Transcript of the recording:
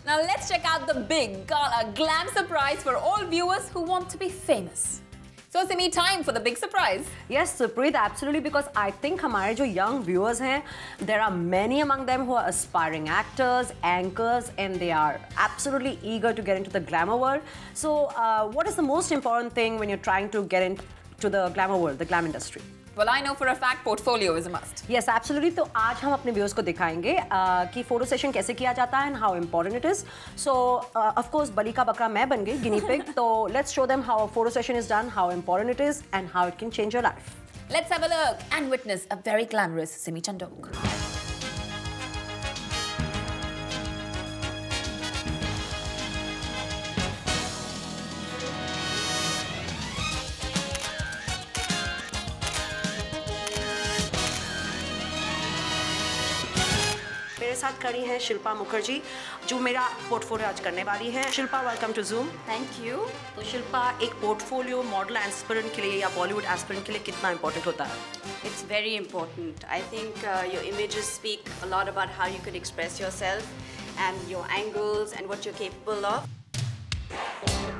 Now let's check out the big gala glam surprise for all viewers who want to be famous. So Simi, time for the big surprise. Yes, Supreet, absolutely, because I think हमारे जो young viewers हैं, there are many among them who are aspiring actors, anchors, and they are absolutely eager to get into the glamour world. So, what is the most important thing when you're trying to get into the glamour world, the glam industry? Well, I know for a fact portfolio is a must. Yes, absolutely. तो आज हम अपने viewers को दिखाएंगे कि photo session कैसे किया जाता है and how important it is. So, of course, बलि का बकरा मैं बन गई, guinea pig. तो let's show them how a photo session is done, how important it is, and how it can change your life. Let's have a look and witness a very glamorous Simi Chandok. मेरे साथ खड़ी हैं शिल्पा मुखर्जी, जो मेरा portfolio आज करने वाली हैं। Shilpa, welcome to Zoom। Thank you. तो शिल्पा, एक पोर्टफोलियो मॉडल एस्पिरेंट के लिए या बॉलीवुड एस्पिरेंट के लिए कितना इंपॉर्टेंट होता है? It's very important. I think your images speak a lot about how you can express yourself and your angles and what you're capable of.